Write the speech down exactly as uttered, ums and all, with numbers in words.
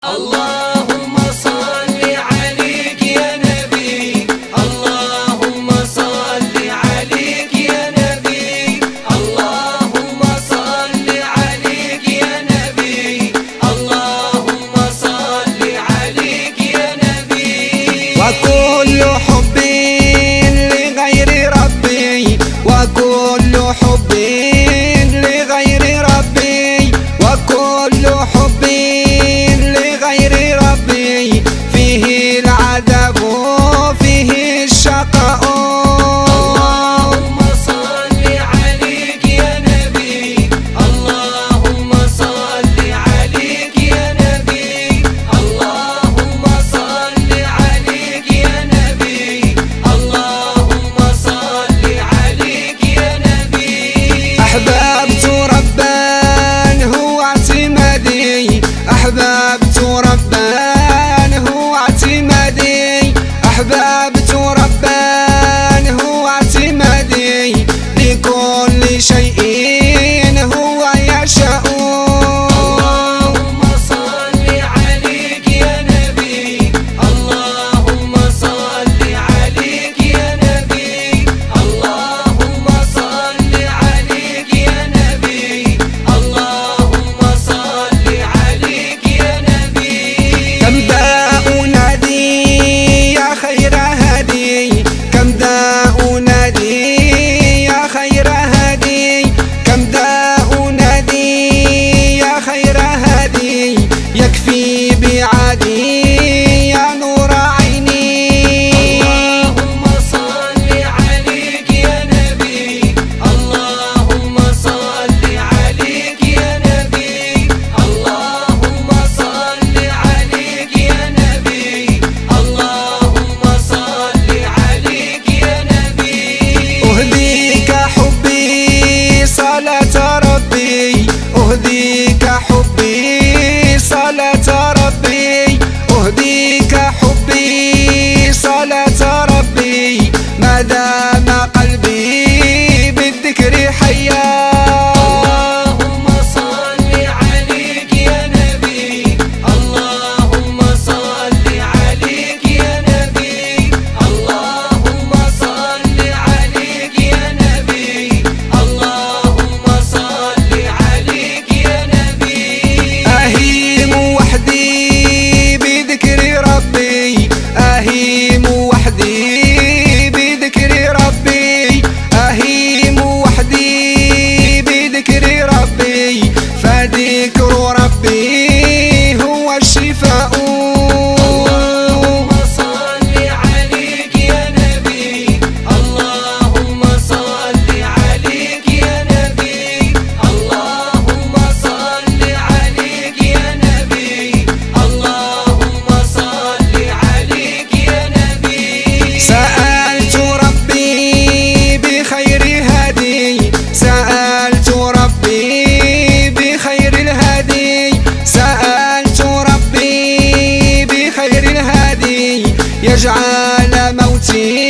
اللهم صل عليك يا نبي، اللهم صل عليك يا نبي، اللهم صل عليك يا نبي، اللهم صل عليك يا نبي. وكل حب لغير ربي، وكل حب لغير ربي، وكل حب لغير ربي فيه العذاب فيه الشقاء. اللهم صل عليك يا نبي، اللهم صل عليك يا نبي، اللهم صل عليك يا نبي، اللهم صل عليك يا نبي. أحببت ربا هو اعتمادي، أحببت ربا هو اعتمادي، أحببت ربا هو اعتمادي لكل شيء هو يشاء. اللهم صل عليك يا نبي، اللهم صل عليك يا نبي، اللهم صل عليك يا نبي، اللهم صل عليك يا نبي. كم داء نادي يا خير هادي، كم داء نادي يا خير هادي، كم داء نادي يا خير هادي يكفي بعادي يا نور عيني. اللهم صل عليك يا نبي، اللهم صل عليك يا نبي، اللهم صل عليك يا نبي، اللهم صل عليك يا نبي. أهديك حبي صلاة ربي، أهديك حبي صلاة ربي، أهديك حبي صلاة ربي ما دام قلبي بالذكر حيا. اللهم صل عليك يا نبي، اللهم صل عليك يا نبي، اللهم صل عليك يا نبي، اللهم صل عليك يا نبي. أهيم وحدي بذكر ربي، أهيم وحدي بذكر ربي، أهيم وحدي بذكر ربي فذكر ربي هو الشفاء. اللهم صل عليك يا نبي، اللهم صل عليك يا نبي، اللهم صل عليك يا نبي، اللهم صل عليك يا نبي. سألت ربي بخير هادي، سألت ربي بخير الهادي، سألت ربي بخير الهادي يجعل موتي